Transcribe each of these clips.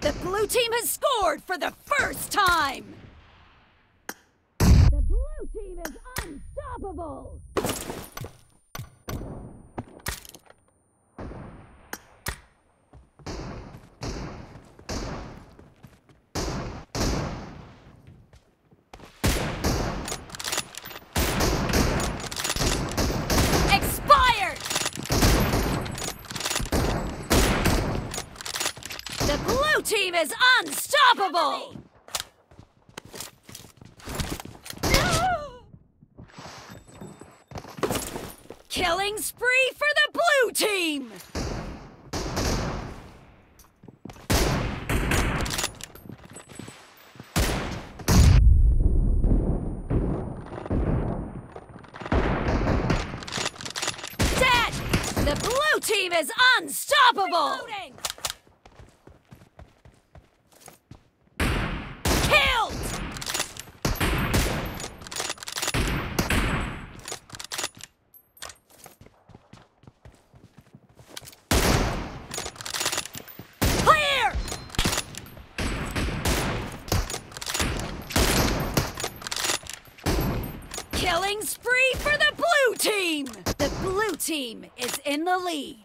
The blue team has scored for the first time! The blue team is unstoppable! Expired! The blue team is unstoppable! Killing spree for the blue team! Dead! The blue team is unstoppable! Reloading. Killed! Clear! Killing spree for the blue team! The blue team is in the lead.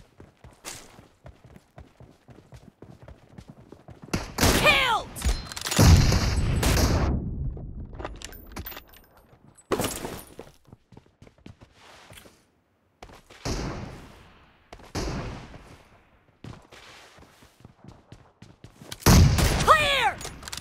Killed! Clear!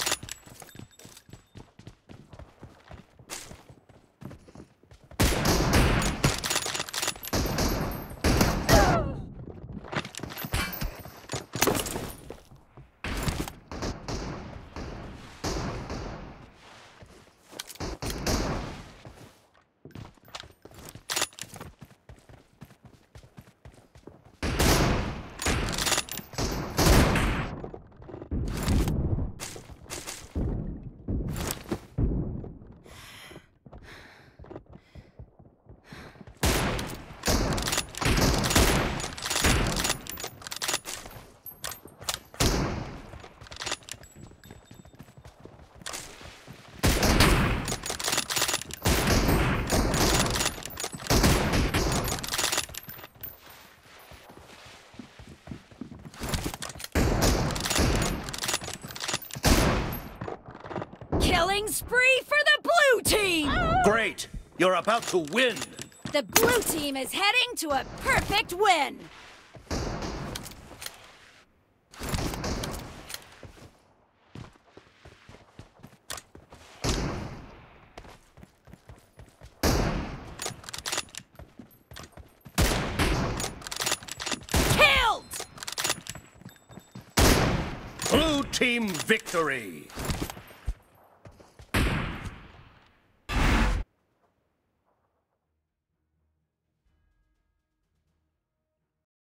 Killing spree for the blue team! Great! You're about to win! The blue team is heading to a perfect win! Blue team victory!